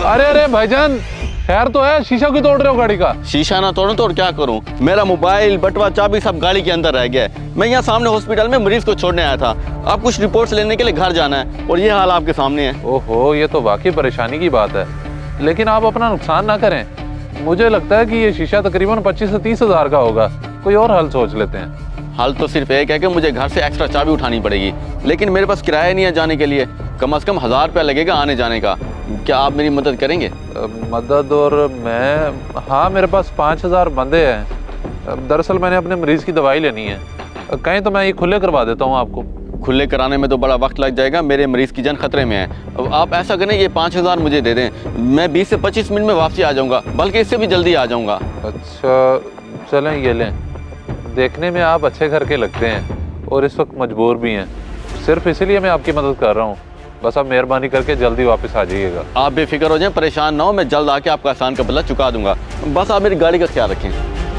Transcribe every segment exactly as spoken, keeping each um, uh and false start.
अरे अरे भाईजान, खैर तो है? शीशा क्यों तोड़ रहे हो गाड़ी का? शीशा ना तोड़ूं तो और क्या करूं? मेरा मोबाइल, बटवा, चाबी सब गाड़ी के अंदर रह गया है। मैं यहाँ सामने हॉस्पिटल में मरीज को छोड़ने आया था। अब कुछ रिपोर्ट्स लेने के लिए घर जाना है और ये हाल आपके सामने है। ओहो, ये तो वाकई परेशानी की बात है। लेकिन आप अपना नुकसान ना करें। मुझे लगता है कि ये शीशा तकरीबन पच्चीस से तीस हजार का होगा। कोई और हल सोच लेते हैं। हल तो सिर्फ एक है कि मुझे घर से एक्स्ट्रा चाबी उठानी पड़ेगी, लेकिन मेरे पास किराया नहीं है जाने के लिए। कम से कम हजार रुपया लगेगा आने जाने का। क्या आप मेरी मदद करेंगे? मदद? और मैं, हाँ मेरे पास पाँच हजार बंदे हैं। दरअसल मैंने अपने मरीज की दवाई लेनी है। कहीं तो मैं ये खुले करवा देता हूँ आपको। खुले कराने में तो बड़ा वक्त लग जाएगा, मेरे मरीज की जान खतरे में है। अब आप ऐसा करें, ये पाँच हजार मुझे दे दें, मैं बीस से पच्चीस मिनट में वापसी आ जाऊँगा, बल्कि इससे भी जल्दी आ जाऊँगा। अच्छा चलें, ये लें। देखने में आप अच्छे घर के लगते हैं और इस वक्त मजबूर भी हैं। सिर्फ इसीलिए मैं आपकी मदद कर रहा हूँ। बस आप मेहरबानी करके जल्दी वापस आ जाइएगा। आप बेफिक्र हो जाएं, परेशान ना हो, मैं जल्द आके आपका एहसान का बदला चुका दूंगा। बस आप मेरी गाड़ी का ख्याल रखें।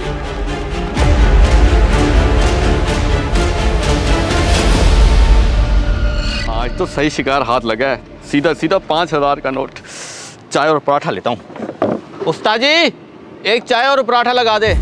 आज तो सही शिकार हाथ लगा है। सीधा सीधा पाँच हजार का नोट। चाय और पराठा लेता हूँ। उस्ताद जी, एक चाय और पराठा लगा दे।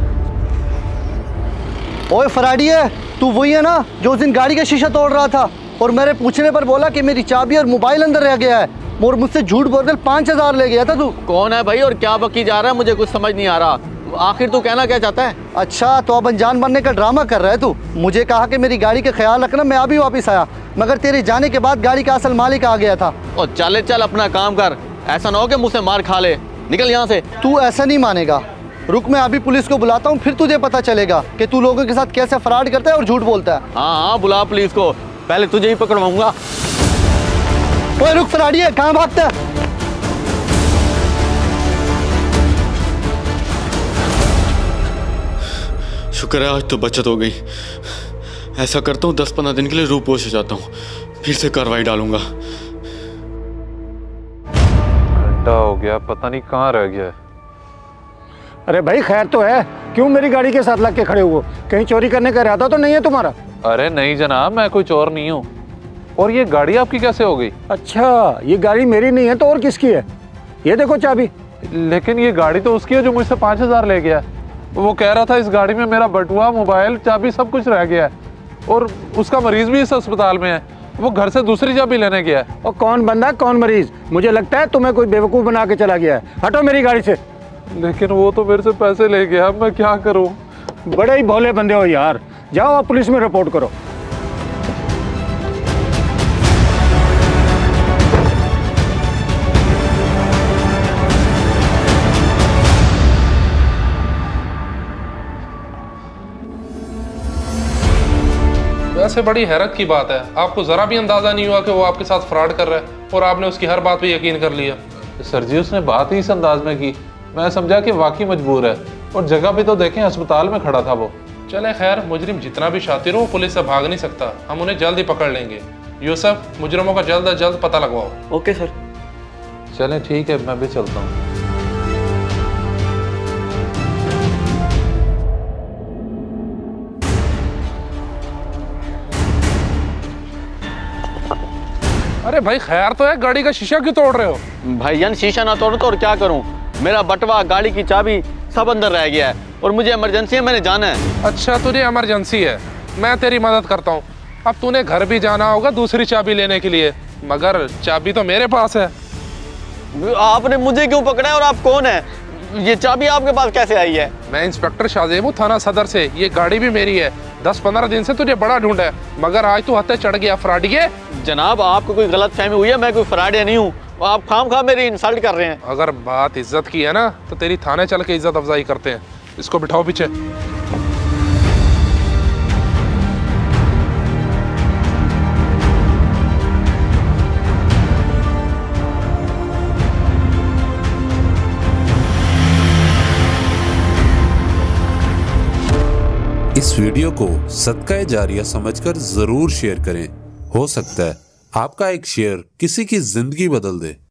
ओए फराडी है, तू वही है ना जो उस दिन गाड़ी का शीशा तोड़ रहा था और मेरे पूछने पर बोला कि मेरी चाबी और मोबाइल अंदर रह गया है, और मुझसे झूठ बोलकर पाँच हजार ले गया था तू? कौन है भाई और क्या बकी जा रहा है? मुझे कुछ समझ नहीं आ रहा। आखिर तू कहना क्या चाहता है? अच्छा, तो अब अनजान बनने का ड्रामा कर रहा है तू। मुझे कहा कि मेरी गाड़ी का ख्याल रखना, मैं अभी वापस आया, मगर तेरे जाने के बाद गाड़ी का असल मालिक आ गया था। और चले चल अपना काम कर, ऐसा ना हो कि मुझसे मार खा ले। निकल यहाँ से। तू ऐसा नहीं मानेगा। रुक, मैं अभी पुलिस को बुलाता हूँ, फिर तुझे पता चलेगा कि तू लोगों के साथ कैसे फ्रॉड करता है और झूठ बोलता है। हाँ हाँ, बुला पुलिस को, पहले तुझे ही पकड़वाऊंगा। ओए रुक फराडी है, कहाँ भागता है? शुक्र है आज तो बचत हो गई। ऐसा करता हूँ, दस पंद्रह दिन के लिए रूपोश हो जाता हूँ, फिर से कार्रवाई डालूंगा। घंटा हो गया, पता नहीं कहाँ रह गया है। अरे भाई खैर तो है, क्यों मेरी गाड़ी के साथ लग के खड़े हुए? कहीं चोरी करने का इरादा तो नहीं है तुम्हारा? अरे नहीं जनाब, मैं कोई चोर नहीं हूँ। और ये गाड़ी आपकी कैसे हो गई? अच्छा, ये गाड़ी मेरी नहीं है तो और किसकी है? ये देखो चाबी। लेकिन ये गाड़ी तो उसकी है जो मुझसे पाँच हजार ले गया। वो कह रहा था इस गाड़ी में मेरा बटुआ, मोबाइल, चाबी सब कुछ रह गया है, और उसका मरीज भी इस अस्पताल में है। वो घर से दूसरी चाबी लेने गया है। और कौन बंदा कौन मरीज? मुझे लगता है तुम्हें कोई बेवकूफ़ बना के चला गया है। हटो मेरी गाड़ी से। लेकिन वो तो मेरे से पैसे ले गया, अब मैं क्या करूं? बड़े ही भोले बंदे हो यार। जाओ आप पुलिस में रिपोर्ट करो। वैसे बड़ी हैरत की बात है, आपको जरा भी अंदाजा नहीं हुआ कि वो आपके साथ फ्रॉड कर रहा है और आपने उसकी हर बात पे यकीन कर लिया। सर जी, उसने बात ही इस अंदाज में की, मैं समझा कि वाकई मजबूर है। और जगह भी तो देखें, अस्पताल में खड़ा था वो। चले खैर, मुजरिम जितना भी शातिर हो पुलिस से भाग नहीं सकता, हम उन्हें जल्द ही पकड़ लेंगे। यूसुफ, मुजरिमों का जल्द अज जल्द पता लगवाओ। Okay sir. चलें ठीक है, मैं भी चलता हूँ। अरे भाई खैर तो है, गाड़ी का शीशा क्यों तोड़ रहे हो? भाईजान शीशा ना तोड़ो तो और क्या करूं? मेरा बटवा, गाड़ी की चाबी सब अंदर रह गया है और मुझे इमरजेंसी है, मैंने जाना है। अच्छा तुझे इमरजेंसी है, मैं तेरी मदद करता हूँ। अब तूने घर भी जाना होगा दूसरी चाबी लेने के लिए, मगर चाबी तो मेरे पास है। आपने मुझे क्यों पकड़ा है और आप कौन है? ये चाबी आपके पास कैसे आई है? मैं इंस्पेक्टर शाहजेब हूँ, थाना सदर से। ये गाड़ी भी मेरी है। दस पंद्रह दिन से तुझे बड़ा ढूंढा है, मगर आज तू हत्थे चढ़ गया फ्रॉडिये। जनाब आपको कोई गलत फहमी हुई है, मैं कोई फ्रॉडिया नहीं हूँ। आप खाम खा मेरी इंसल्ट कर रहे हैं। अगर बात इज्जत की है ना तो तेरी थाने चल के इज्जत अफजाई करते हैं। इसको बिठाओ पीछे। इस वीडियो को सदका जारिया समझकर जरूर शेयर करें। हो सकता है आपका एक शेयर किसी की जिंदगी बदल दे।